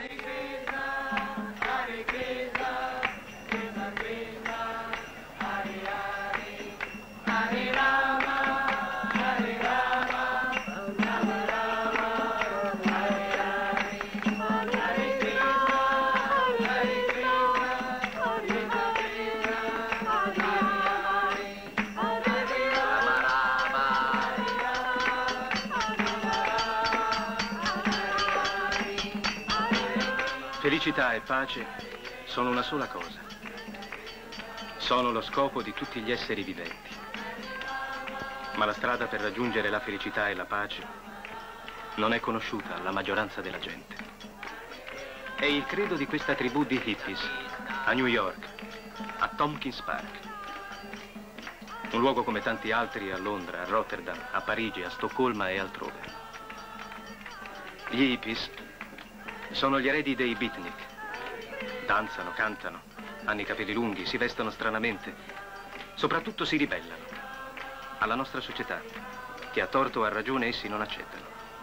Felicità e pace sono una sola cosa. Sono lo scopo di tutti gli esseri viventi. Ma la strada per raggiungere la felicità e la pace non è conosciuta alla maggioranza della gente. È il credo di questa tribù di hippies a New York, a Tompkins Park. Un luogo come tanti altri a Londra, a Rotterdam, a Parigi, a Stoccolma e altrove. Gli hippies sono gli eredi dei beatnik. Danzano, cantano, hanno i capelli lunghi, si vestono stranamente. Soprattutto si ribellano alla nostra società, che a torto o a ragione essi non accettano.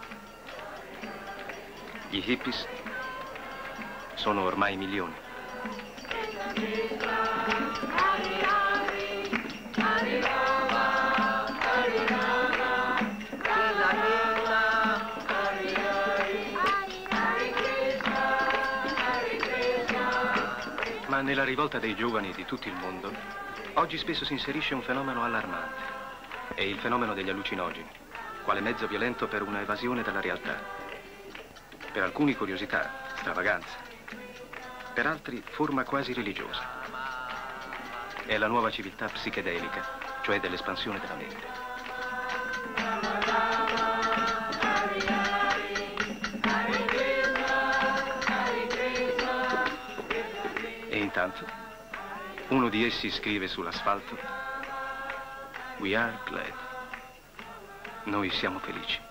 Gli hippies sono ormai milioni. Ma nella rivolta dei giovani di tutto il mondo, oggi spesso si inserisce un fenomeno allarmante. È il fenomeno degli allucinogeni, quale mezzo violento per una evasione dalla realtà. Per alcuni curiosità, stravaganza. Per altri forma quasi religiosa. È la nuova civiltà psichedelica, cioè dell'espansione della mente. E intanto, uno di essi scrive sull'asfalto: We are glad. Noi siamo felici.